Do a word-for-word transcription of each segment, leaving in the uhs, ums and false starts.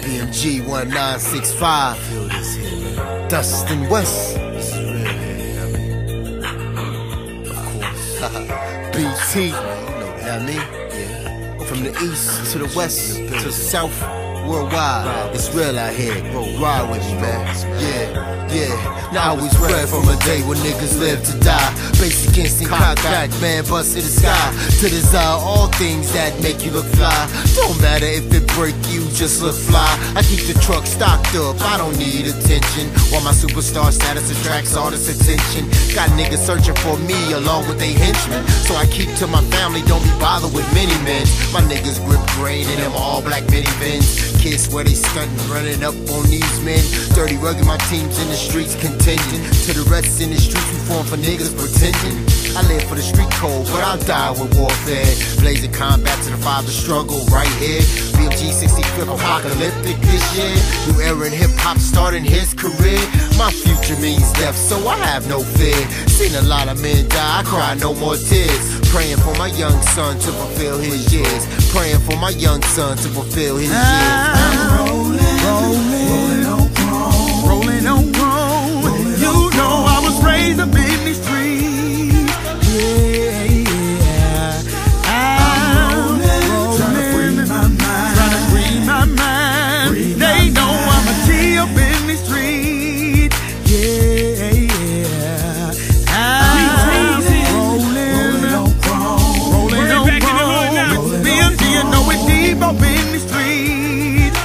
B M G one nine six five. Feel this here, man. Dustin Wes. This is real here, I mean. Of course. B T. You know what I mean? Yeah. From the east to the west to the south, worldwide. It's real out here. Ride with me, man. Yeah, yeah. Now I was ready from a day when niggas live to die. Basic instinct, cock back, man, bust to the sky. To desire all things that make you look fly. Don't matter if it break you, just look fly. I keep the truck stocked up, I don't need attention. While my superstar status attracts all this attention. Got niggas searching for me along with they henchmen. So I keep to my family, don't be bothered with many men. My niggas grip grain in them all black minivans. Kids where they stuntin', running up on these men. Dirty rugged, my team's in the streets contending. To the rest in the streets, we form for niggas pretending. I live for the street code, but I'll die with warfare. Blazing combat to the father struggle right here. B M G sixty-fifth apocalyptic this year. New era in hip-hop starting his career. My future means death, so I have no fear. Seen a lot of men die, I cry no more tears. Praying for my young son to fulfill his years. Praying for my young son to fulfill his years. I'm rolling, rolling, rolling on chrome, rolling on chrome. You know I was raised up in these streets. Yeah, yeah. I'm rolling, trying to free my mind, trying to free my mind. Free they my know mind. I'm a G up in these streets. Yeah, yeah. I'm rolling, rolling on chrome, rolling on chrome. B M G, you know it's deep up in these streets.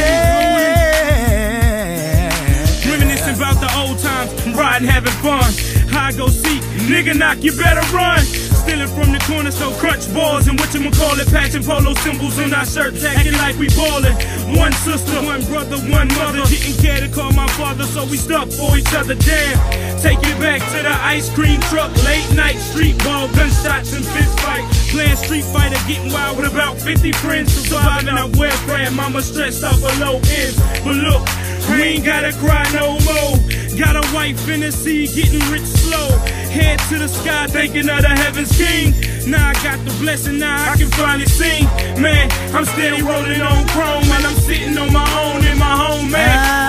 About the old times, riding, having fun. I go seek, nigga knock, you better run. Stealing from the corner, so crunch balls and whatchamacallit, patching polo symbols on our shirts, acting like we ballin'. One sister, one brother, one mother. Didn't care to call my father, so we stuck for each other. Damn, take it back to the ice cream truck, late night street ball, gunshots and fist fight. Playing Street Fighter, getting wild with about fifty friends. Surviving our welfare, mama stressed out below ends. But look, we ain't gotta cry no more. Got a wife in the sea, getting rich slow. Head to the sky, thinking of the heavens king. Now I got the blessing, now I can finally sing. Man, I'm steady rolling on chrome, and I'm sitting on my own in my home, man.